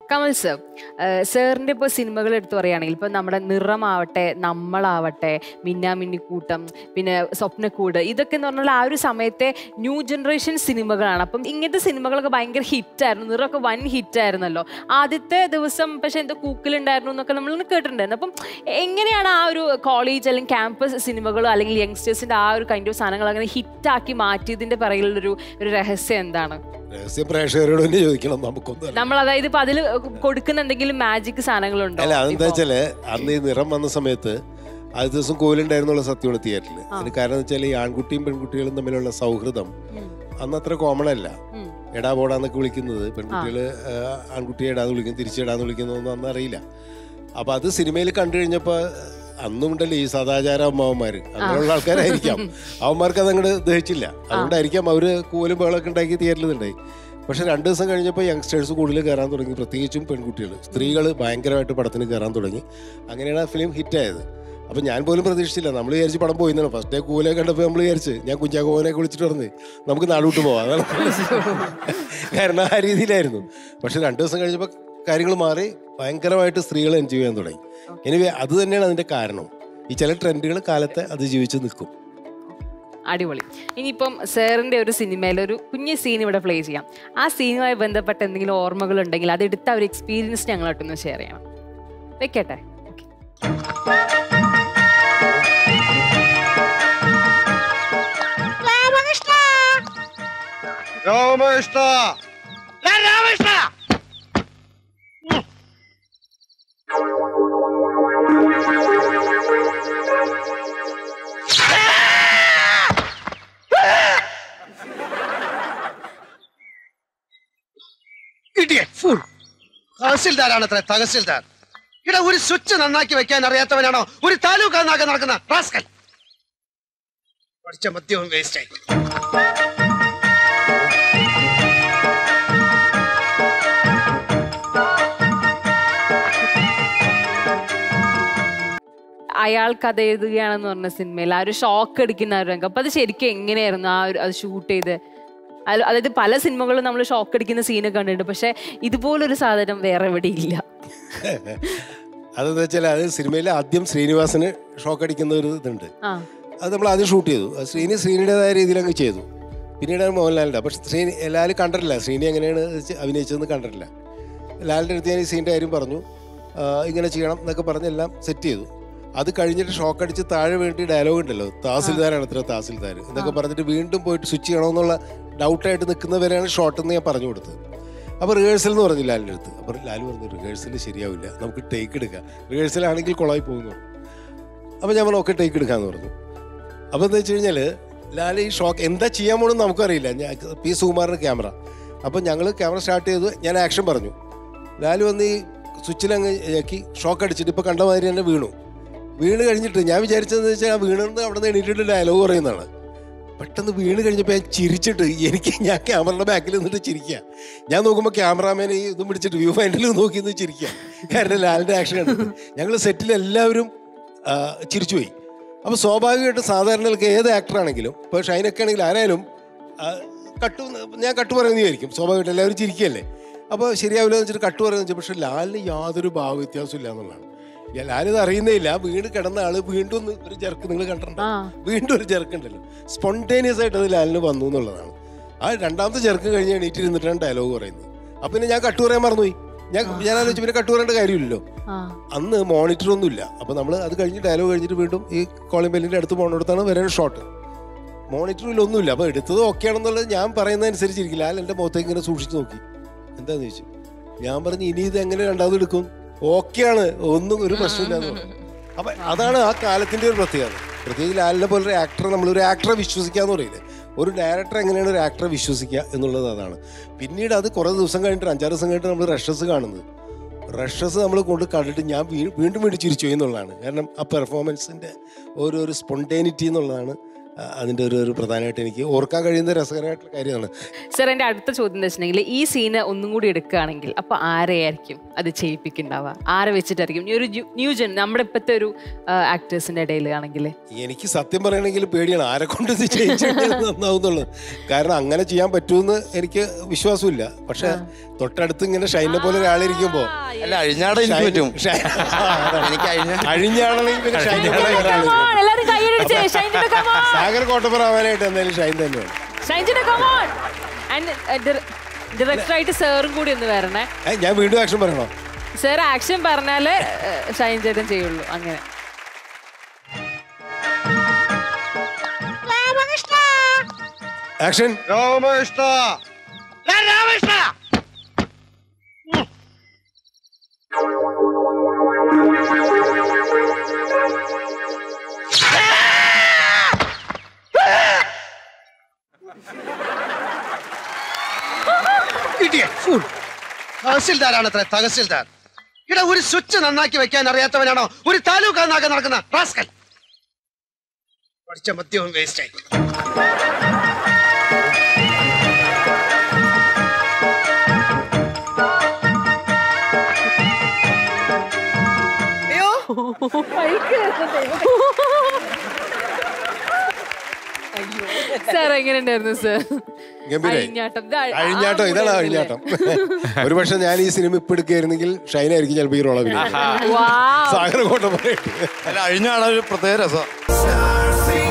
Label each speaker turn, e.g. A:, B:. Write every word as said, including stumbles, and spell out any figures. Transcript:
A: Kamal sir, സാറിൻ്റെ ഇപ്പോൾ സിനിമകൾ എടുത്തു പറയുകയാണെങ്കിൽ ഇപ്പോൾ നമ്മുടെ നിറമാവട്ടെ, നമ്മളാവട്ടെ, മിന്നാമിന്നിക്കൂട്ടം, പിന്നെ സ്വപ്നക്കൂട്, ഇതൊക്കെ എന്ന് പറഞ്ഞാൽ ആ ഒരു സമയത്തെ ന്യൂ ജനറേഷൻ സിനിമകളാണ്. അപ്പം ഇങ്ങനത്തെ സിനിമകളൊക്കെ ഭയങ്കര ഹിറ്റായിരുന്നു, നിറമൊക്കെ വൻ ഹിറ്റായിരുന്നല്ലോ. ആദ്യത്തെ ദിവസം പക്ഷേ എന്തോ കൂക്കിലുണ്ടായിരുന്നു എന്നൊക്കെ നമ്മൾ കേട്ടിട്ടുണ്ടായിരുന്നു. അപ്പം എങ്ങനെയാണ് ആ ഒരു കോളേജ് അല്ലെങ്കിൽ ക്യാമ്പസ് സിനിമകളോ അല്ലെങ്കിൽ യങ്സ്റ്റേഴ്സിൻ്റെ ആ ഒരു കൈൻഡ് ഓഫ് സാധനങ്ങൾ അങ്ങനെ ഹിറ്റാക്കി മാറ്റിയതിൻ്റെ പിറകിലുള്ളൊരു ഒരു രഹസ്യം എന്താണ്?
B: പ്രേക്ഷകരോട് തന്നെ ചോദിക്കണം, നമുക്കൊന്നും.
A: നമ്മൾ അതായത് ഇപ്പൊ അതിൽ കൊടുക്കുന്ന എന്തെങ്കിലും മാജിക് സാധനങ്ങളുണ്ടോ?
B: അല്ല, അതെന്താ വെച്ചാല് അന്ന് ഈ നിറം വന്ന സമയത്ത് ആദ്യ ദിവസം കോലുണ്ടായിരുന്നുള്ള സത്യമാണ് തിയേറ്ററിൽ. അതിന് കാരണം വെച്ചാൽ ഈ ആൺകുട്ടിയും പെൺകുട്ടികളും തമ്മിലുള്ള സൗഹൃദം അന്ന് അത്ര കോമൺ അല്ല. എടാ പോടാന്നൊക്കെ വിളിക്കുന്നത് പെൺകുട്ടികള് ആൺകുട്ടിയെ എടാന്ന് വിളിക്കും, തിരിച്ചെടാന്ന് വിളിക്കുന്നതൊന്നും അന്ന് അറിയില്ല. അപ്പൊ അത് സിനിമയിൽ കണ്ടു കഴിഞ്ഞപ്പോ അന്നും ഉണ്ടല്ലോ ഈ സദാചാര അമ്മാവന്മാര്, അങ്ങനെയുള്ള ആൾക്കാരായിരിക്കാം. അവന്മാർക്ക് അതങ്ങോട്ട് ദഹിച്ചില്ല. അതുകൊണ്ടായിരിക്കാം അവര് കൂലും ബഹളമൊക്കെ ഉണ്ടാക്കി തിയേറ്ററിൽ ഉണ്ടായി. പക്ഷെ രണ്ടു ദിവസം കഴിഞ്ഞപ്പോൾ യങ്സ്റ്റേഴ്സ് കൂടുതൽ കയറാൻ തുടങ്ങി, പ്രത്യേകിച്ചും പെൺകുട്ടികൾ, സ്ത്രീകൾ ഭയങ്കരമായിട്ട് പടത്തിന് കയറാൻ തുടങ്ങി. അങ്ങനെയാണ് ആ ഫിലിം ഹിറ്റായത്. അപ്പം ഞാൻ പോലും പ്രതീക്ഷിച്ചില്ല. നമ്മൾ വിചാരിച്ച് പടം പോയിന്നാണ്. ഫസ്റ്റ് ഡേ കൂലെ കണ്ടപ്പോൾ നമ്മൾ വിചാരിച്ച്, ഞാൻ കുഞ്ചാക്കോവനെയൊക്കെ വിളിച്ചിട്ട് പറഞ്ഞ് നമുക്ക് നാടുവിട്ട് പോവാം, അതാണ്. കാരണം ആ രീതിയിലായിരുന്നു. പക്ഷെ രണ്ടു ദിവസം കഴിഞ്ഞപ്പോൾ കാര്യങ്ങൾ മാറി, ഭയങ്കരമായിട്ട് സ്ത്രീകൾ എൻജോയ് ചെയ്യാൻ തുടങ്ങി. എനിവേ അത് തന്നെയാണ് അതിൻ്റെ കാരണം. ഈ ചില ട്രെൻഡുകൾ കാലത്തെ അതിജീവിച്ച് നിൽക്കും.
A: അടിപൊളി. ഇനിയിപ്പം സാറിൻ്റെ ഒരു സിനിമയിൽ ഒരു കുഞ്ഞ് സീൻ ഇവിടെ പ്ലേ ചെയ്യാം. ആ സീനുമായി ബന്ധപ്പെട്ട എന്തെങ്കിലും ഓർമ്മകൾ ഉണ്ടെങ്കിൽ അതെടുത്ത ഒരു എക്സ്പീരിയൻസ് ഞങ്ങളായിട്ടൊന്ന് ഷെയർ ചെയ്യണം. വെക്കട്ടെ?
C: രാമകൃഷ്ണ, രാമകൃഷ്ണ, തഹസിൽദാരാണ് അത്ര, തഹസിൽദാർ. ഇവിടെ ഒരു സ്വിച്ച് നന്നാക്കി വെക്കാൻ അറിയാത്തവനാണോ ഒരു താലൂക്ക് നന്നാക്കാൻ നടക്കുന്ന റാസ്കൽ? പഠിച്ച മദ്യവും വേസ്റ്റായി.
A: അയാൾ കഥ എഴുതുകയാണെന്ന് പറഞ്ഞ സിനിമയിൽ ആ ഒരു ഷോക്ക് അടിക്കുന്ന ഒരു രംഗം, അപ്പൊ അത് ശരിക്കും എങ്ങനെയായിരുന്നു ആ ഒരു അത് ഷൂട്ട് ചെയ്ത്? അതായത് പല സിനിമകളും നമ്മൾ ഷോക്ക് അടിക്കുന്ന സീനൊക്കെ കണ്ടിട്ടുണ്ട്, പക്ഷെ ഇതുപോലൊരു സാധനം വേറെ എവിടെ ഇല്ല.
B: അതെന്താ വെച്ചാൽ അത് സിനിമയിൽ ആദ്യം ശ്രീനിവാസന് ഷോക്ക് അടിക്കുന്ന ഒരു ഇതുണ്ട്. അത് നമ്മൾ ആദ്യം ഷൂട്ട് ചെയ്തു. ശ്രീനി ശ്രീനിയുടേതായ രീതിയിൽ അങ്ങ് ചെയ്തു. പിന്നീടാണ് മോഹൻലാലിൻ്റെ. പക്ഷെ ശ്രീനി എല്ലാവരും കണ്ടിട്ടില്ല, ശ്രീനി എങ്ങനെയാണ് അഭിനയിച്ചതെന്ന് കണ്ടിട്ടില്ല. ലാലിൻ്റെ അടുത്ത് ഞാൻ ഈ സീൻ്റെ കാര്യം പറഞ്ഞു, ഇങ്ങനെ ചെയ്യണം എന്നൊക്കെ പറഞ്ഞ് എല്ലാം സെറ്റ് ചെയ്തു. അത് കഴിഞ്ഞിട്ട് ഷോക്ക് അടിച്ച് താഴെ വേണ്ടി ഡയലോഗ് ഉണ്ടല്ലോ, തഹസിൽദാരാണ് അത്ര തഹസിൽദാർ എന്നൊക്കെ പറഞ്ഞിട്ട് വീണ്ടും പോയിട്ട് സ്വിച്ച് ചെയ്യണമെന്നുള്ള ഡൗട്ടായിട്ട് നിൽക്കുന്നവരെയാണ് ഷോട്ട് എന്ന് ഞാൻ പറഞ്ഞു കൊടുത്തത്. അപ്പോൾ റിഹേഴ്സൽ എന്ന് പറഞ്ഞു ലാലിൻ്റെ അടുത്ത്. അപ്പോൾ ലാൽ പറഞ്ഞു റിഹേഴ്സൽ ശരിയാവില്ല, നമുക്ക് ടേക്ക് എടുക്കാം, റിഹേഴ്സലാണെങ്കിൽ കൊളായി പോകുന്നു. അപ്പോൾ ഞാൻ പറഞ്ഞു ഓക്കെ ടേക്ക് എടുക്കാമെന്ന് പറഞ്ഞു. അപ്പോൾ എന്താ വെച്ച് കഴിഞ്ഞാൽ ലാൽ ഈ ഷോക്ക് എന്താ ചെയ്യാൻ പോകണമെന്ന് നമുക്കറിയില്ല. ഞാൻ പി സുകുമാറിൻ്റെ ക്യാമറ. അപ്പോൾ ഞങ്ങൾ ക്യാമറ സ്റ്റാർട്ട് ചെയ്തു, ഞാൻ ആക്ഷൻ പറഞ്ഞു. ലാൽ വന്ന് ഈ സ്വിച്ചിലങ്ങ് ആക്കി ഷോക്ക് അടിച്ചിട്ട് ഇപ്പോൾ കണ്ട മാതിരി തന്നെ വീണു. വീണ് കഴിഞ്ഞിട്ട് ഞാൻ വിചാരിച്ചതെന്ന് വെച്ചാൽ ആ വീണെന്ന് അവിടെ നിന്ന് എണീറ്റിട്ട് ഡയലോഗ് പറയുന്നതാണ്. പെട്ടെന്ന് വീണ് കഴിഞ്ഞപ്പോൾ ഞാൻ ചിരിച്ചിട്ട്, എനിക്ക് ഞാൻ ക്യാമറയുടെ ബാക്കിൽ നിന്നിട്ട് ചിരിക്കുക. ഞാൻ നോക്കുമ്പോൾ ക്യാമറാമാൻ ഈ ഇതും പിടിച്ചിട്ട് വ്യൂ ഫൈൻഡിൽ നോക്കി നിന്ന് ചിരിക്കുക. കാരണം ലാലിൻ്റെ ആക്ഷൻ കണ്ടിട്ട് ഞങ്ങൾ സെറ്റിൽ എല്ലാവരും ചിരിച്ചുപോയി. അപ്പോൾ സ്വാഭാവികമായിട്ട് സാധാരണക്ക് ഏത് ആക്ടറാണെങ്കിലും, ഇപ്പോൾ ഷൈനൊക്കെ ആണെങ്കിൽ ആരായാലും കട്ടു ഞാൻ കട്ട് പറയുന്നതായിരിക്കും, സ്വാഭാവികമായിട്ട് എല്ലാവരും ചിരിക്കുകയല്ലേ. അപ്പോൾ ശരിയാവില്ല എന്ന് വെച്ചിട്ട് കട്ട് പറയുന്നത് വെച്ചാൽ, പക്ഷേ ലാലിന് യാതൊരു ഭാവ വ്യത്യാസവും ഇല്ല എന്നുള്ളതാണ്. ലാലിത് അറിയുന്നേ ഇല്ല. വീണ് കിടന്ന ആള് വീണ്ടും ഒരു ജെർക്ക് നിങ്ങൾ കണ്ടിട്ടുണ്ടോ? വീണ്ടും ഒരു ജെർക്ക് ഉണ്ടല്ലോ, സ്പോണ്ടേനിയസ് ആയിട്ട് അത് ലാലിന് വന്നു എന്നുള്ളതാണ്. ആ രണ്ടാമത്തെ ജെർക്ക് കഴിഞ്ഞ് എണീറ്റിരുന്നിട്ടാണ് ഡയലോഗ് പറയുന്നത്. അപ്പം പിന്നെ ഞാൻ കട്ട് പറയാൻ മറന്നുപോയി. ഞാൻ ഞാൻ ആലോചിച്ചു പിന്നെ കട്ട് പറയേണ്ട കാര്യമില്ലല്ലോ. അന്ന് മോണിറ്റർ ഒന്നും ഇല്ല. അപ്പം നമ്മൾ അത് കഴിഞ്ഞ് ഡയലോഗ് കഴിഞ്ഞിട്ട് വീണ്ടും ഈ കോളിംഗ് ബെല്ലിൻ്റെ അടുത്ത് പോകണമെടുത്താണ് വരാൻ ഷോട്ട്. മോണിറ്ററിൽ ഒന്നുമില്ല. അപ്പോൾ എടുത്തത് ഓക്കെ ആണെന്നുള്ളത് ഞാൻ പറയുന്നതനുസരിച്ചിരിക്കും. ലാൽ എൻ്റെ മുഖത്തേക്ക് ഇങ്ങനെ സൂക്ഷിച്ച് നോക്കി. എന്താന്ന് ചോദിച്ചു. ഞാൻ പറഞ്ഞു ഇനി ഇത് എങ്ങനെ രണ്ടാമത് എടുക്കും, ഓക്കെയാണ്, ഒന്നും ഒരു പ്രശ്നമില്ലാന്ന് പറഞ്ഞു. അപ്പം അതാണ് ആ കാലത്തിൻ്റെ ഒരു പ്രത്യേകത. പ്രത്യേകിച്ച് ലാലിനെ പോലൊരു ആക്ടറെ നമ്മളൊരു ആക്ടറെ വിശ്വസിക്കാന്ന് പറയില്ലേ, ഒരു ഡയറക്ടർ എങ്ങനെയാണ് ഒരു ആക്ടറെ വിശ്വസിക്കുക എന്നുള്ളത് അതാണ്. പിന്നീട് അത് കുറേ ദിവസം കഴിഞ്ഞിട്ട് അഞ്ചാറ് ദിവസം കഴിഞ്ഞിട്ട് നമ്മൾ റഷസ് കാണുന്നത്. റഷസ് നമ്മൾ കൊണ്ട് കണ്ടിട്ട് ഞാൻ വീണ്ടും വീണ്ടും ചിരിച്ചു എന്നുള്ളതാണ്. കാരണം ആ പെർഫോമൻസിൻ്റെ ഓരോ ഒരു സ്പോണ്ടേനിറ്റി എന്നുള്ളതാണ് അതിൻ്റെ ഒരു ഒരു പ്രധാനമായിട്ട് എനിക്ക് ഓർക്കാൻ കഴിയുന്ന രസകരമായിട്ടുള്ള കാര്യമാണ്.
A: സർ, എൻ്റെ അടുത്ത ചോദ്യം എന്ന് വെച്ചിട്ടുണ്ടെങ്കിൽ ഈ സീന് ഒന്നും കൂടി എടുക്കുകയാണെങ്കിൽ അപ്പൊ ആരെയായിരിക്കും അത് ചെയ്യിപ്പിക്കുന്നുണ്ടാവുക? ആരെ വെച്ചിട്ടായിരിക്കും? ഈ ഒരു ന്യൂ ജൻ നമ്മുടെ ഇപ്പോഴത്തെ ഒരു ആക്ടേഴ്സിന്റെ ഇടയിൽ ആണെങ്കിൽ
B: എനിക്ക് സത്യം പറയണമെങ്കിൽ പേടിയാണ് ആരെ കൊണ്ട് ഇത് ചെയ്യിച്ചു നന്നാവുന്നുള്ളത്. കാരണം അങ്ങനെ ചെയ്യാൻ പറ്റുമെന്ന് എനിക്ക് വിശ്വാസമില്ല. പക്ഷെ തൊട്ടടുത്ത് ഇങ്ങനെ ഷൈനെ പോലെ ഒരാളിരിക്കുമ്പോ
D: അല്ല അഴിഞ്ഞാട എനിക്ക് പറ്റും. എനിക്ക്
B: അഴിഞ്ഞാണെങ്കിൽ പിന്നെ ഷൈനെ പോലെ സാഗർ കോട്ടപ്പുറാവാനായിട്ട് എന്തായാലും ഷൈൻ തന്നെയാണ്.
A: ഡയറക്ടറായിട്ട് സാറും കൂടി ഒന്ന് വരണേ.
B: ഞാൻ വീണ്ടും ആക്ഷൻ പറയണോ?
A: സാർ ആക്ഷൻ പറഞ്ഞാലേ ഷൈൻ ചേട്ടൻ ചെയ്യുള്ളൂ. അങ്ങനെ
B: ആക്ഷൻ.
C: രാമകൃഷ്ണ രാമകൃഷ്ണ തഹസിൽദാരാണ് അത്ര തഹസിൽദാർ. ഇവിടെ ഒരു സ്വിച്ച് നന്നാക്കി വെക്കാൻ അറിയാത്തവനാണോ ഒരു താലൂക്ക് നന്നാക്കാൻ നടക്കുന്ന റാസ്കൽ? പഠിച്ച മദ്യവും വേസ്റ്റായി.
A: സാർ എങ്ങനെയുണ്ടായിരുന്നു സാർ?
B: അഴിഞ്ഞാട്ടം, ഇതാണ് അഴിഞ്ഞാട്ടം. ഒരു പക്ഷെ ഞാൻ ഈ സിനിമ ഇപ്പൊ എടുക്കുകയായിരുന്നെങ്കിൽ ഷൈനായിരിക്കും ചിലപ്പോൾ ഈ റോള സാഗർ കോട്ട.
D: അല്ല അഴിഞ്ഞാട ഒരു പ്രത്യേക രസം.